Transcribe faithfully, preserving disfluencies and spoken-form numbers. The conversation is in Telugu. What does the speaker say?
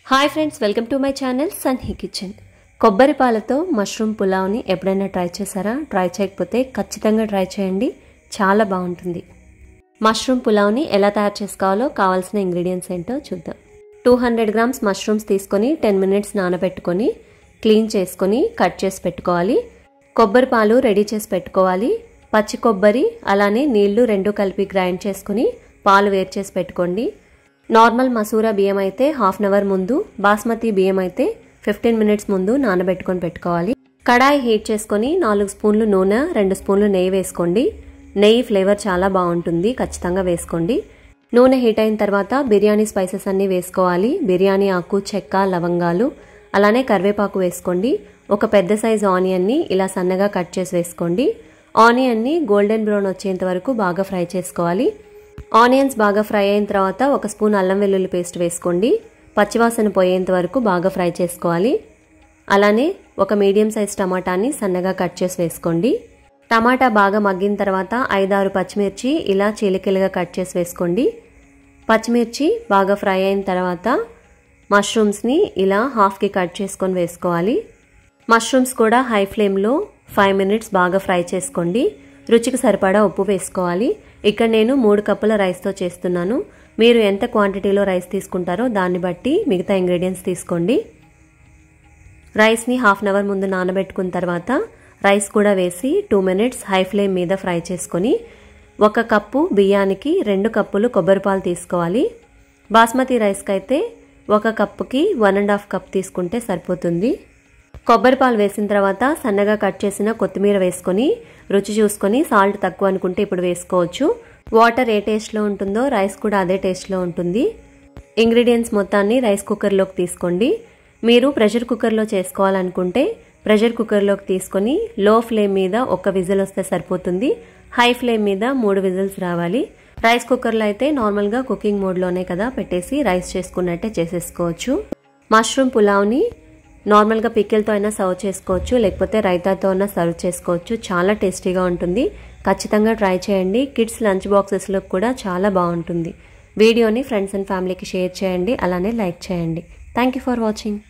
Hi friends, welcome to my channel సన్హీ కిచెన్. కొబ్బరి పాలతో మష్రూమ్ పులావ్ని ఎప్పుడైనా ట్రై చేశారా? ట్రై చేయకపోతే ఖచ్చితంగా ట్రై చేయండి, చాలా బాగుంటుంది. మష్రూమ్ పులావ్ని ఎలా తయారు చేసుకోవాలో కావాల్సిన ఇంగ్రీడియంట్స్ ఏంటో చూద్దాం. టూ హండ్రెడ్ గ్రామ్స్ మష్రూమ్స్ తీసుకొని టెన్ మినిట్స్ నానబెట్టుకొని క్లీన్ చేసుకొని కట్ చేసి పెట్టుకోవాలి. కొబ్బరి పాలు రెడీ చేసి పెట్టుకోవాలి. పచ్చి కొబ్బరి అలానే నీళ్లు రెండు కలిపి గ్రైండ్ చేసుకుని పాలు వేరు చేసి పెట్టుకోండి. నార్మల్ మసూరా బియ్యం అయితే హాఫ్ అన్ అవర్ ముందు, బాస్మతి బియ్యం అయితే ఫిఫ్టీన్ మినిట్స్ ముందు నానబెట్టుకొని పెట్టుకోవాలి. కడాయి హీట్ చేసుకొని నాలుగు స్పూన్లు నూనె, రెండు స్పూన్లు నెయ్యి వేసుకోండి. నెయ్యి ఫ్లేవర్ చాలా బాగుంటుంది, ఖచ్చితంగా వేసుకోండి. నూనె హీట్ అయిన తర్వాత బిర్యానీ స్పైసెస్ అన్నీ వేసుకోవాలి. బిర్యానీ ఆకు, చెక్క, లవంగాలు అలానే కరివేపాకు వేసుకోండి. ఒక పెద్ద సైజ్ ఆనియన్ని ఇలా సన్నగా కట్ చేసి వేసుకోండి. ఆనియన్ని గోల్డెన్ బ్రౌన్ వచ్చేంత వరకు బాగా ఫ్రై చేసుకోవాలి. ఆనియన్స్ బాగా ఫ్రై అయిన తర్వాత ఒక స్పూన్ అల్లం వెల్లుల్లి పేస్ట్ వేసుకోండి. పచ్చివాసన పోయేంత వరకు బాగా ఫ్రై చేసుకోవాలి. అలానే ఒక మీడియం సైజ్ టమాటాని సన్నగా కట్ చేసి వేసుకోండి. టమాటా బాగా మగ్గిన తర్వాత ఐదారు పచ్చిమిర్చి ఇలా చీలికలుగా కట్ చేసి వేసుకోండి. పచ్చిమిర్చి బాగా ఫ్రై అయిన తర్వాత మష్రూమ్స్ని ఇలా హాఫ్కి కట్ చేసుకొని వేసుకోవాలి. మష్రూమ్స్ కూడా హై ఫ్లేమ్లో ఫైవ్ మినిట్స్ బాగా ఫ్రై చేసుకోండి. రుచికి సరిపడా ఉప్పు వేసుకోవాలి. ఇక్కడ నేను మూడు కప్పుల రైస్తో చేస్తున్నాను. మీరు ఎంత క్వాంటిటీలో రైస్ తీసుకుంటారో దాన్ని బట్టి మిగతా ఇంగ్రీడియంట్స్ తీసుకోండి. రైస్ని హాఫ్ అన్ అవర్ ముందు నానబెట్టుకున్న తర్వాత రైస్ కూడా వేసి టూ మినిట్స్ హై ఫ్లేమ్ మీద ఫ్రై చేసుకొని ఒక కప్పు బియ్యానికి రెండు కప్పులు కొబ్బరి పాలు తీసుకోవాలి. బాస్మతి రైస్కి అయితే ఒక కప్పుకి వన్ అండ్ హాఫ్ కప్ తీసుకుంటే సరిపోతుంది. కొబ్బరి పాలు వేసిన తర్వాత సన్నగా కట్ చేసిన కొత్తిమీర వేసుకొని రుచి చూసుకొని సాల్ట్ తక్కువ అనుకుంటే ఇప్పుడు వేసుకోవచ్చు. వాటర్ ఏ టేస్ట్లో ఉంటుందో రైస్ కూడా అదే టేస్ట్లో ఉంటుంది. ఇంగ్రీడియంట్స్ మొత్తాన్ని రైస్ కుక్కర్లోకి తీసుకోండి. మీరు ప్రెషర్ కుక్కర్లో చేసుకోవాలనుకుంటే ప్రెషర్ కుక్కర్లోకి తీసుకొని లో ఫ్లేమ్ మీద ఒక విజిల్ వస్తే సరిపోతుంది. హై ఫ్లేమ్ మీద మూడు విజిల్స్ రావాలి. రైస్ కుక్కర్లో అయితే నార్మల్గా కుకింగ్ మోడ్లోనే కదా పెట్టేసి రైస్ చేసుకున్నట్టే చేసేసుకోవచ్చు. మష్రూమ్ పులావ్ని నార్మల్గా పికిల్తో అయినా సర్వ్ చేసుకోవచ్చు, లేకపోతే రైతాతో అయినా సర్వ్ చేసుకోవచ్చు. చాలా టేస్టీగా ఉంటుంది, ఖచ్చితంగా ట్రై చేయండి. కిడ్స్ లంచ్ బాక్సెస్లో కూడా చాలా బాగుంటుంది. వీడియోని ఫ్రెండ్స్ అండ్ ఫ్యామిలీకి షేర్ చేయండి, అలానే లైక్ చేయండి. Thank you for watching.